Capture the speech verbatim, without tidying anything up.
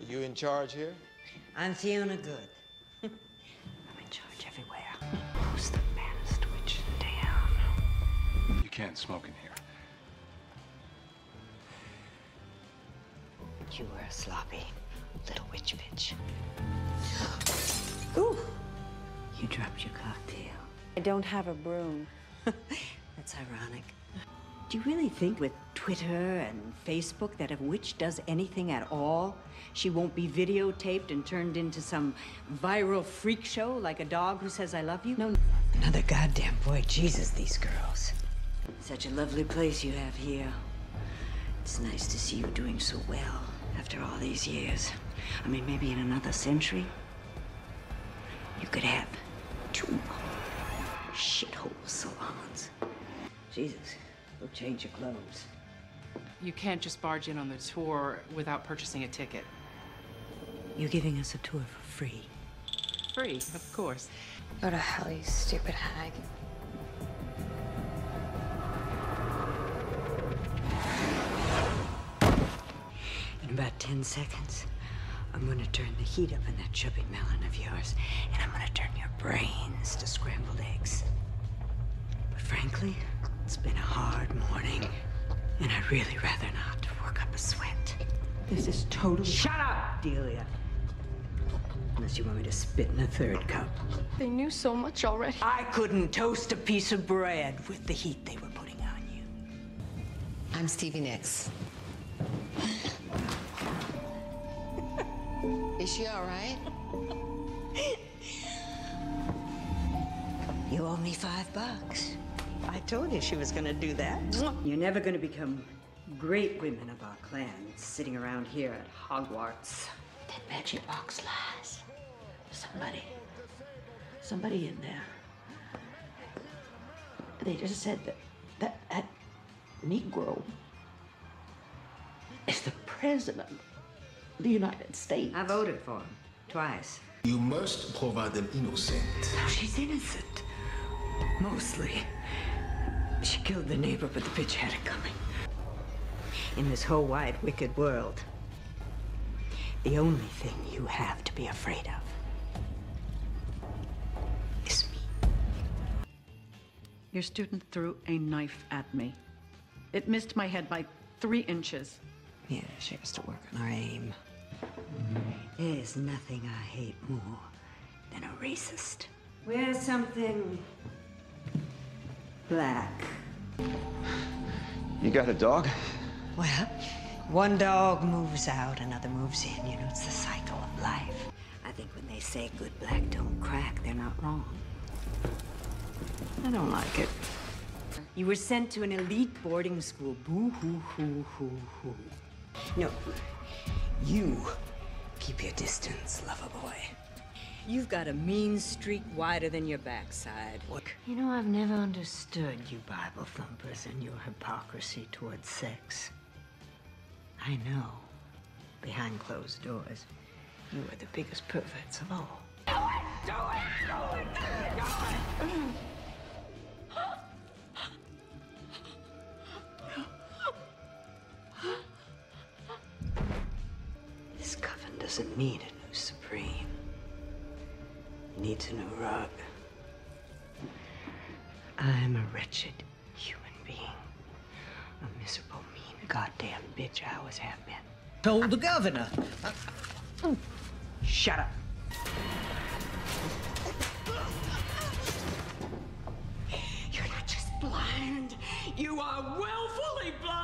You in charge here? I'm Fiona Goode. I'm in charge everywhere. Who's the baddest witch in town? You can't smoke in here. You were a sloppy little witch bitch. Ooh! You dropped your cocktail. I don't have a broom. That's ironic. Do you really think with Twitter and Facebook that if a witch does anything at all, she won't be videotaped and turned into some viral freak show like a dog who says, I love you? No. Another goddamn boy. Jesus, these girls. Such a lovely place you have here. It's nice to see you doing so well after all these years. I mean, maybe in another century, you could have two shithole salons. Jesus. Go change your clothes. You can't just barge in on the tour without purchasing a ticket. You're giving us a tour for free. Free, of course. Go to hell, you stupid hag. In about ten seconds, I'm gonna turn the heat up in that chubby melon of yours, and I'm gonna turn your brains to scrambled eggs. But frankly, it's been a hard morning, and I'd really rather not work up a sweat. This is totally— Shut up, Delia! Unless you want me to spit in a third cup. They knew so much already. I couldn't toast a piece of bread with the heat they were putting on you. I'm Stevie Nicks. Is she all right? You owe me five bucks. I told you she was gonna do that. You're never gonna become great women of our clan sitting around here at Hogwarts. That magic box lies. Somebody, somebody in there. They just said that that, that Negro is the president of the United States. I voted for him twice. You must provide them innocent. No, she's innocent. Mostly. She killed the neighbor, but the bitch had it coming. In this whole wide, wicked world, the only thing you have to be afraid of is me. Your student threw a knife at me. It missed my head by three inches. Yeah, she has to work on her aim. There's nothing I hate more than a racist. Wear something black. You got a dog? Well, one dog moves out, another moves in. You know, it's the cycle of life. I think when they say good black don't crack, they're not wrong. I don't like it. You were sent to an elite boarding school. Boo-hoo-hoo-hoo-hoo. No, you keep your distance, lover boy. You've got a mean streak wider than your backside. Look, you know, I've never understood you Bible thumpers and your hypocrisy towards sex. I know, behind closed doors, you are the biggest perverts of all. Do it! Do it! Do it! Do it! Do it! This coven doesn't need a new Supreme. It needs a new rug. I'm a wretched human being. A miserable, mean, goddamn bitch I always have been. Told the governor. Uh, Shut up. You're not just blind. You are willfully blind.